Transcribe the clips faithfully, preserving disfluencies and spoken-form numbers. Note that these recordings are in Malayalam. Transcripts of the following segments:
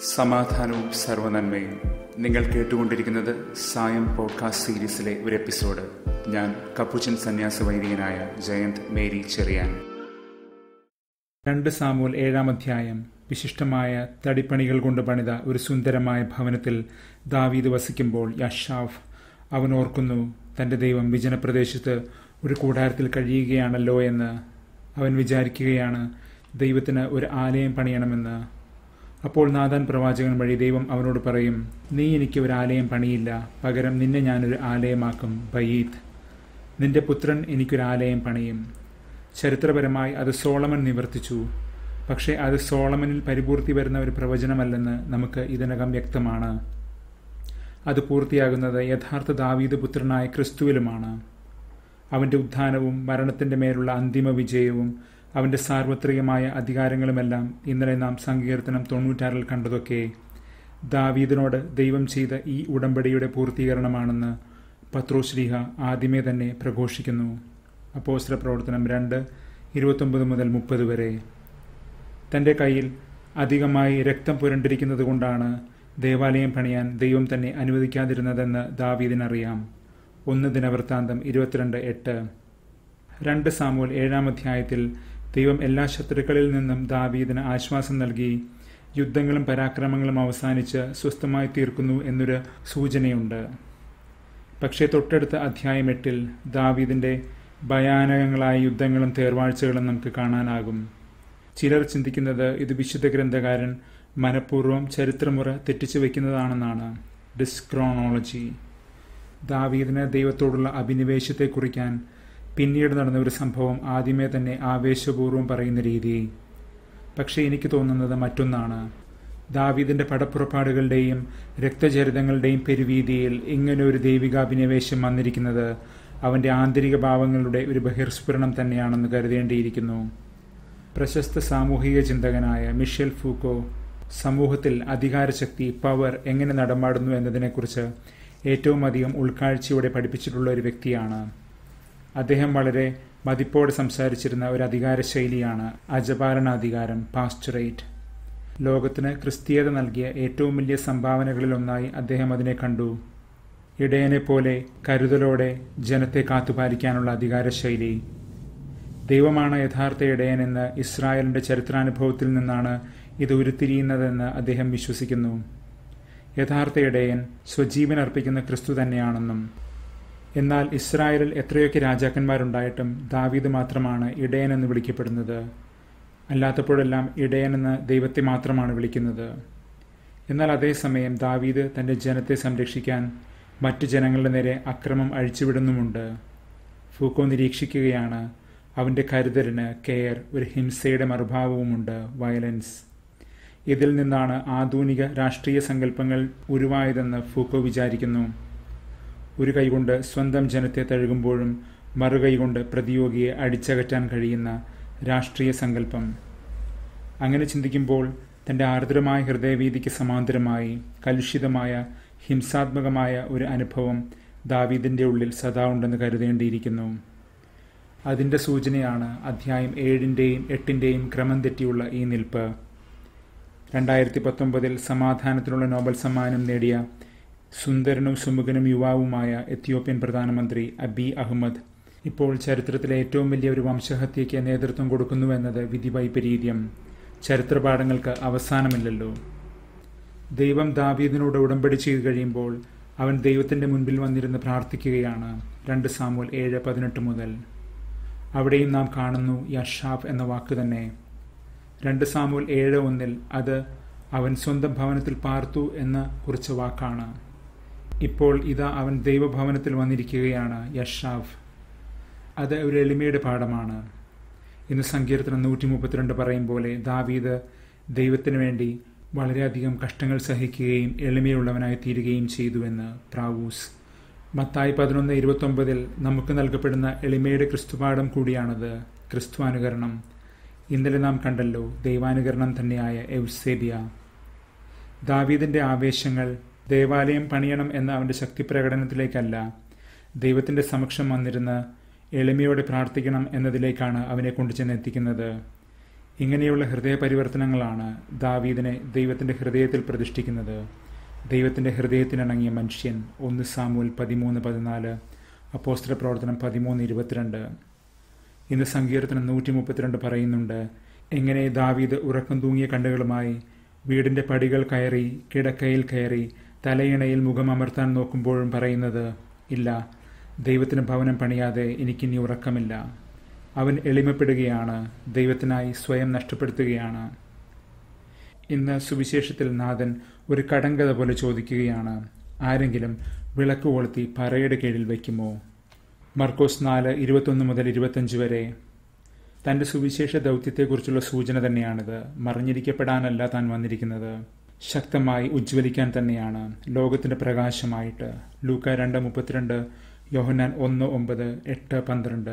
സമാധാനവും സർവ്വനന്മയും. നിങ്ങൾ കേട്ടുകൊണ്ടിരിക്കുന്നത് സായം പോഡ്കാസ്റ്റ് സീരീസിലെ ഒരു എപ്പിസോഡ്. ഞാൻ കപ്പുച്ചൻ സന്യാസ വൈദികനായ ജയന്ത് മേരി ചെറിയാൻ. രണ്ട് സാമുവേൽ ഏഴാം അധ്യായം. വിശിഷ്ടമായ തടിപ്പണികൾ കൊണ്ട് പണിത ഒരു സുന്ദരമായ ഭവനത്തിൽ ദാവീദ് വസിക്കുമ്പോൾ യശാഫ് അവൻ ഓർക്കുന്നു, തൻ്റെ ദൈവം വിജനപ്രദേശത്ത് ഒരു കൂടാരത്തിൽ കഴിയുകയാണല്ലോ എന്ന്. അവൻ വിചാരിക്കുകയാണ്, ദൈവത്തിന് ഒരു ആലയം പണിയണമെന്ന്. അപ്പോൾ നാഥാൻ പ്രവാചകൻ വഴി ദൈവം അവനോട് പറയും, നീ എനിക്ക് ഒരു ആലയം പണിയില്ല, പകരം നിന്നെ ഞാനൊരു ആലയമാക്കും, ബയീത്ത്. നിന്റെ പുത്രൻ എനിക്കൊരു ആലയം പണിയും. ചരിത്രപരമായി അത് സോളമൻ നിവർത്തിച്ചു. പക്ഷേ അത് സോളമനിൽ പരിപൂർത്തി വരുന്ന ഒരു പ്രവചനമല്ലെന്ന് നമുക്ക് ഇതിനകം വ്യക്തമാണ്. അത് പൂർത്തിയാകുന്നത് യഥാർത്ഥ ദാവീദ് പുത്രനായ ക്രിസ്തുവിലുമാണ്. അവൻ്റെ ഉത്ഥാനവും മരണത്തിൻ്റെ മേലുള്ള അന്തിമ വിജയവും അവൻ്റെ സാർവത്രികമായ അധികാരങ്ങളുമെല്ലാം ഇന്നലെ നാം സങ്കീർത്തനം തൊണ്ണൂറ്റാറിൽ കണ്ടതൊക്കെ ദാവീദിനോട് ദൈവം ചെയ്ത ഈ ഉടമ്പടിയുടെ പൂർത്തീകരണമാണെന്ന് പത്രോശ്ലീഹ ആദ്യമേ തന്നെ പ്രഘോഷിക്കുന്നു. അപ്പോസ്തല പ്രവർത്തനം രണ്ട് ഇരുപത്തൊമ്പത് മുതൽ മുപ്പത് വരെ. തൻ്റെ കയ്യിൽ അധികമായി രക്തം പുരണ്ടിരിക്കുന്നത് കൊണ്ടാണ് ദേവാലയം പണിയാൻ ദൈവം തന്നെ അനുവദിക്കാതിരുന്നതെന്ന് ദാവീദിനറിയാം. ഒന്ന് ദിനവൃത്താന്തം ഇരുപത്തിരണ്ട് എട്ട്. രണ്ട് സാമുവേൽ ഏഴാം അധ്യായത്തിൽ ദൈവം എല്ലാ ശത്രുക്കളിൽ നിന്നും ദാവീദിന് ആശ്വാസം നൽകി യുദ്ധങ്ങളും പരാക്രമങ്ങളും അവസാനിച്ച് സ്വസ്ഥമായി തീർക്കുന്നു എന്നൊരു സൂചനയുണ്ട്. പക്ഷേ തൊട്ടടുത്ത അധ്യായം എട്ടിൽ ദാവീദിൻ്റെ ഭയാനകങ്ങളായ യുദ്ധങ്ങളും തേർവാഴ്ചകളും നമുക്ക് കാണാനാകും. ചിലർ ചിന്തിക്കുന്നത് ഇത് വിശുദ്ധ ഗ്രന്ഥകാരൻ മനഃപൂർവ്വം ചരിത്രമുറ തെറ്റിച്ചു വയ്ക്കുന്നതാണെന്നാണ്. ഡിസ്ക്രോണോളജി. ദാവീദിന് ദൈവത്തോടുള്ള അഭിനിവേശത്തെ കുറിക്കാൻ പിന്നീട് നടന്ന ഒരു സംഭവം ആദ്യമേ തന്നെ ആവേശപൂർവ്വം പറയുന്ന രീതി. പക്ഷേ എനിക്ക് തോന്നുന്നത് മറ്റൊന്നാണ്. ദാവീദിൻ്റെ പടപ്പുറപ്പാടുകളുടെയും രക്തചരിതങ്ങളുടെയും പെരുവീതിയിൽ ഇങ്ങനെ ഒരു ദൈവികാഭിനിവേശം വന്നിരിക്കുന്നത് അവൻ്റെ ആന്തരിക ഭാവങ്ങളുടെ ഒരു ബഹിർസ്ഫുരണം തന്നെയാണെന്ന് കരുതേണ്ടിയിരിക്കുന്നു. പ്രശസ്ത സാമൂഹിക ചിന്തകനായ മിഷേൽ ഫൂക്കോ സമൂഹത്തിൽ അധികാരശക്തി, പവർ എങ്ങനെ നടമാടുന്നു എന്നതിനെക്കുറിച്ച് ഏറ്റവും അധികം ഉൾക്കാഴ്ചയോടെ പഠിപ്പിച്ചിട്ടുള്ള ഒരു വ്യക്തിയാണ്. അദ്ദേഹം വളരെ മതിപ്പോടെ സംസാരിച്ചിരുന്ന ഒരു അധികാര ശൈലിയാണ് അജപാലനാധികാരം, പാസ്റ്ററേറ്റ്. ലോകത്തിന് ക്രിസ്തീയത നൽകിയ ഏറ്റവും വലിയ സംഭാവനകളിലൊന്നായി അദ്ദേഹം അതിനെ കണ്ടു. ഇടയനെ പോലെ കരുതലോടെ ജനത്തെ കാത്തുപാലിക്കാനുള്ള അധികാര ശൈലി. ദൈവമാണ് യഥാർത്ഥ ഇടയനെന്ന് ഇസ്രായേലിൻ്റെ ചരിത്രാനുഭവത്തിൽ നിന്നാണ് ഇത് ഉരുത്തിരിയുന്നതെന്ന് അദ്ദേഹം വിശ്വസിക്കുന്നു. യഥാർത്ഥ ഇടയൻ സ്വജീവൻ അർപ്പിക്കുന്ന ക്രിസ്തു തന്നെയാണെന്നും. എന്നാൽ ഇസ്രായേലിൽ എത്രയൊക്കെ രാജാക്കന്മാരുണ്ടായിട്ടും ദാവീദ് മാത്രമാണ് ഇടയൻ എന്ന് വിളിക്കപ്പെടുന്നത്. അല്ലാത്തപ്പോഴെല്ലാം ഇടയനെന്ന് ദൈവത്തെ മാത്രമാണ് വിളിക്കുന്നത്. എന്നാൽ അതേസമയം ദാവീദ് തൻ്റെ ജനത്തെ സംരക്ഷിക്കാൻ മറ്റു ജനങ്ങളുടെ നേരെ അക്രമം അഴിച്ചുവിടുന്നുമുണ്ട്. ഫൂക്കോ നിരീക്ഷിക്കുകയാണ്, അവൻ്റെ കരുതലിന്, കെയർ, ഒരു ഹിംസയുടെ മറുഭാവവുമുണ്ട്, വയലൻസ്. ഇതിൽ നിന്നാണ് ആധുനിക രാഷ്ട്രീയ സങ്കല്പങ്ങൾ ഉരുവായതെന്ന് ഫൂക്കോ വിചാരിക്കുന്നു. ഒരു കൈകൊണ്ട് സ്വന്തം ജനത്തെ തഴുകുമ്പോഴും മറുകൈകൊണ്ട് പ്രതിയോഗിയെ അടിച്ചകറ്റാൻ കഴിയുന്ന രാഷ്ട്രീയ സങ്കല്പം. അങ്ങനെ ചിന്തിക്കുമ്പോൾ തൻ്റെ ആർദ്രമായ ഹൃദയവീതിക്ക് സമാന്തരമായി കലുഷിതമായ ഹിംസാത്മകമായ ഒരു അനുഭവം ദാവീദിൻ്റെ ഉള്ളിൽ സദാ ഉണ്ടെന്ന് കരുതേണ്ടിയിരിക്കുന്നു. അതിൻ്റെ സൂചനയാണ് അധ്യായം ഏഴിൻ്റെയും എട്ടിൻ്റെയും ക്രമം തെറ്റിയുള്ള ഈ നിൽപ്പ്. രണ്ടായിരത്തി പത്തൊമ്പതിൽ സമാധാനത്തിനുള്ള നോബൽ സമ്മാനം നേടിയ സുന്ദരനും സുമുഖനും യുവാവുമായ എത്യോപ്യൻ പ്രധാനമന്ത്രി അബി അഹമ്മദ് ഇപ്പോൾ ചരിത്രത്തിലെ ഏറ്റവും വലിയ ഒരു വംശഹത്യയ്ക്ക് നേതൃത്വം കൊടുക്കുന്നുവെന്നത് വിധിവൈപരീത്യം. ചരിത്രപാഠങ്ങൾക്ക് അവസാനമില്ലല്ലോ. ദൈവം ദാവീദിനോട് ഉടമ്പടി ചെയ്തു കഴിയുമ്പോൾ അവൻ ദൈവത്തിൻ്റെ മുൻപിൽ വന്നിരുന്ന് പ്രാർത്ഥിക്കുകയാണ്. രണ്ട് സാമുവേൽ ഏഴ് പതിനെട്ട് മുതൽ. അവിടെയും നാം കാണുന്നു യശാഫ് എന്ന വാക്ക് തന്നെ. രണ്ട് സാമുവേൽ ഏഴ് ഒന്നിൽ അത് അവൻ സ്വന്തം ഭവനത്തിൽ പാർത്തു എന്ന കുറിച്ച വാക്കാണ്. ഇപ്പോൾ ഇതാ അവൻ ദൈവഭവനത്തിൽ വന്നിരിക്കുകയാണ്, യശാഫ്. അത് ഒരു എളിമയുടെ പാഠമാണ്. ഇന്ന് സങ്കീർത്തനം നൂറ്റി മുപ്പത്തിരണ്ട് പറയും പോലെ ദാവീദ് ദൈവത്തിനു വേണ്ടി വളരെയധികം കഷ്ടങ്ങൾ സഹിക്കുകയും എളിമയുള്ളവനായി തീരുകയും ചെയ്തുവെന്ന് പ്രാവൂസ്. മത്തായി പതിനൊന്ന് ഇരുപത്തൊമ്പതിൽ നമുക്ക് നൽകപ്പെടുന്ന എളിമയുടെ ക്രിസ്തുപാഠം കൂടിയാണത്, ക്രിസ്തുവാനുകരണം. ഇന്നലെ നാം കണ്ടല്ലോ ദൈവാനുകരണം തന്നെയായ എവ്സേബിയ. ദാവീദിൻ്റെ ആവേശങ്ങൾ ദേവാലയം പണിയണം എന്ന അവൻ്റെ ശക്തിപ്രകടനത്തിലേക്കല്ല, ദൈവത്തിൻ്റെ സമക്ഷം വന്നിരുന്ന് എളിമയോടെ പ്രാർത്ഥിക്കണം എന്നതിലേക്കാണ് അവനെ കൊണ്ടു ചെന്നെത്തിക്കുന്നത്. ഇങ്ങനെയുള്ള ഹൃദയപരിവർത്തനങ്ങളാണ് ദാവീദിനെ ദൈവത്തിൻ്റെ ഹൃദയത്തിൽ പ്രതിഷ്ഠിക്കുന്നത്. ദൈവത്തിൻ്റെ ഹൃദയത്തിനിണങ്ങിയ മനുഷ്യൻ. ഒന്ന് സാമുവേൽ പതിമൂന്ന് പതിനാല്, അപ്പോസ്തല പ്രവർത്തനം പതിമൂന്ന് ഇരുപത്തിരണ്ട്. ഇന്ന് സങ്കീർത്തനം നൂറ്റി മുപ്പത്തിരണ്ട് പറയുന്നുണ്ട്, എങ്ങനെ ദാവീദ് ഉറക്കം തൂങ്ങിയ കണ്ണുകളുമായി വീടിൻ്റെ പടികൾ കയറി കിടക്കയിൽ കയറി തലയിണയിൽ മുഖമമർത്താൻ നോക്കുമ്പോഴും പറയുന്നത്, ഇല്ല, ദൈവത്തിന് ഭവനം പണിയാതെ എനിക്കിനി ഉറക്കമില്ല. അവൻ എളിമപ്പെടുകയാണ്, ദൈവത്തിനായി സ്വയം നഷ്ടപ്പെടുത്തുകയാണ്. ഇന്ന് സുവിശേഷത്തിൽ നാഥൻ ഒരു കടങ്കഥ പോലെ ചോദിക്കുകയാണ്, ആരെങ്കിലും വിളക്ക് കൊളുത്തി പറയുടെ കീഴിൽ വയ്ക്കുമോ? മർക്കോസ് നാല് ഇരുപത്തൊന്ന് മുതൽ ഇരുപത്തഞ്ച് വരെ. തൻ്റെ സുവിശേഷ ദൗത്യത്തെക്കുറിച്ചുള്ള സൂചന തന്നെയാണിത്. മറിഞ്ഞിരിക്കപ്പെടാനല്ല താൻ വന്നിരിക്കുന്നത്, ശക്തമായി ഉജ്ജ്വലിക്കാൻ തന്നെയാണ്, ലോകത്തിൻ്റെ പ്രകാശമായിട്ട്. ലൂക്ക രണ്ട് മുപ്പത്തിരണ്ട്, യോഹന്നാൻ ഒന്ന് ഒമ്പത്, എട്ട് പന്ത്രണ്ട്.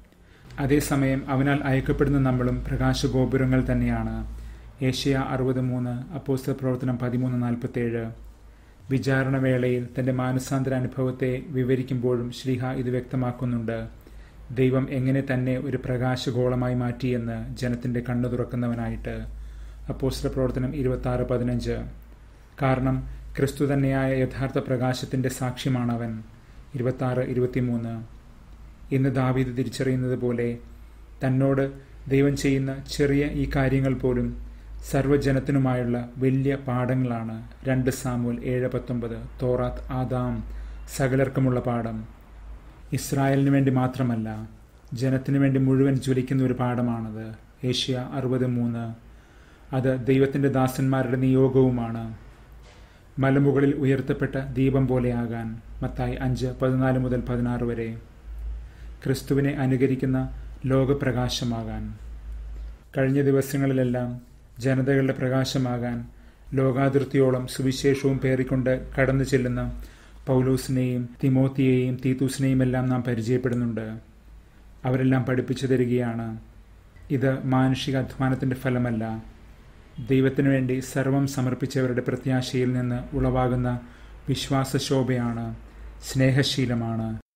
അതേസമയം അവനാൽ അയക്കപ്പെടുന്ന നമ്മളും പ്രകാശഗോപുരങ്ങൾ തന്നെയാണ്. ഏഷ്യ അറുപത് മൂന്ന്, അപ്പോസ്തല പ്രവർത്തനം പതിമൂന്ന് നാൽപ്പത്തേഴ്. വിചാരണവേളയിൽ തൻ്റെ മാനസാന്തര അനുഭവത്തെ വിവരിക്കുമ്പോഴും ശ്ലീഹ ഇത് വ്യക്തമാക്കുന്നുണ്ട്. ദൈവം എങ്ങനെ തന്നെ ഒരു പ്രകാശഗോളമായി മാറ്റിയെന്ന് ജനത്തിൻ്റെ കണ്ണു തുറക്കുന്നവനായിട്ട്. അപ്പോസ്തല പ്രവർത്തനം ഇരുപത്താറ് പതിനഞ്ച്. കാരണം ക്രിസ്തു തന്നെയായ യഥാർത്ഥ പ്രകാശത്തിൻ്റെ സാക്ഷ്യമാണവൻ. ഇരുപത്താറ് ഇരുപത്തിമൂന്ന്. ഇന്ന് ദാവീദ് തിരിച്ചറിയുന്നത് പോലെ തന്നോട് ദൈവം ചെയ്യുന്ന ചെറിയ ഈ കാര്യങ്ങൾ പോലും സർവ്വജനത്തിനുമായുള്ള വലിയ പാഠങ്ങളാണ്. രണ്ട് സാമുവേൽ ഏഴ് പത്തൊമ്പത്, തോറാത്ത് ആദാം, സകലർക്കുമുള്ള പാഠം. ഇസ്രായേലിന് വേണ്ടി മാത്രമല്ല, ജനത്തിനു വേണ്ടി മുഴുവൻ ജ്വലിക്കുന്ന ഒരു പാഠമാണത്. ഏഷ്യ അറുപത് മൂന്ന്. അത് ദൈവത്തിൻ്റെ ദാസന്മാരുടെ നിയോഗവുമാണ്. മലമുകളിൽ ഉയർത്തപ്പെട്ട ദീപം പോലെയാകാൻ. മത്തായി അഞ്ച് പതിനാല് മുതൽ പതിനാറ് വരെ. ക്രിസ്തുവിനെ അനുകരിക്കുന്ന ലോകപ്രകാശമാകാൻ. കഴിഞ്ഞ ദിവസങ്ങളിലെല്ലാം ജനതകളുടെ പ്രകാശമാകാൻ ലോകാതിർത്തിയോളം സുവിശേഷവും പേറിക്കൊണ്ട് കടന്നു ചെല്ലുന്ന പൗലോസിനെയും തിമോത്തിയെയും തീത്തൂസിനെയും എല്ലാം നാം പരിചയപ്പെടുന്നുണ്ട്. അവരെല്ലാം പഠിപ്പിച്ചു തരികയാണ്, ഇത് മാനുഷിക അധ്വാനത്തിൻ്റെ ഫലമല്ല, ദൈവത്തിനു വേണ്ടി സർവം സമർപ്പിച്ചവരുടെ പ്രത്യാശയിൽ നിന്ന് ഉളവാകുന്ന വിശ്വാസശോഭയാണ്, സ്നേഹശീലമാണ്.